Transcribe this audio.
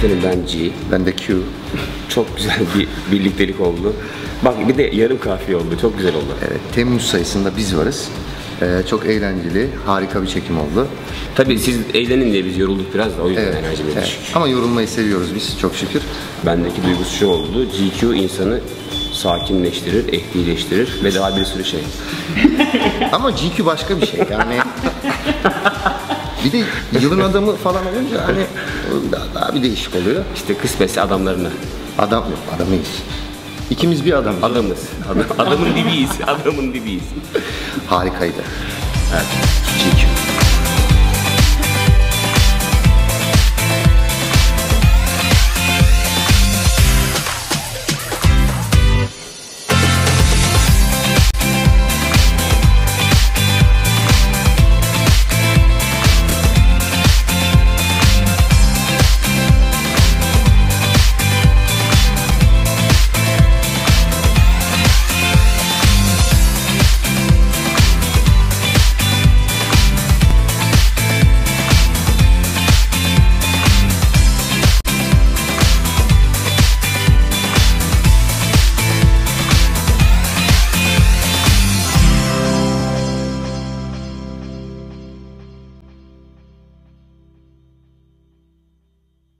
Efendim ben G. Ben de Q. Çok güzel bir birliktelik oldu. Bak bir de yarım kafiye oldu. Çok güzel oldu. Evet, Temmuz sayısında biz varız. Çok eğlenceli, harika bir çekim oldu. Tabii siz eğlenin diye biz yorulduk biraz da o yüzden Evet, enerjimiz evet. düşük. Ama yorulmayı seviyoruz biz çok şükür. Bendeki duygusu şu oldu. GQ insanı sakinleştirir, ehlileştirir ve daha bir sürü şey. Ama GQ başka bir şey yani. Bir de yılın adamı falan olunca hani daha bir değişik oluyor. İşte kısmetse adamlarına. Adam yok, adamıyız. İkimiz bir adamız. Adamız. Adamın dibiyiz. Adamın dibiyiz. Harikaydı. Evet. GQ.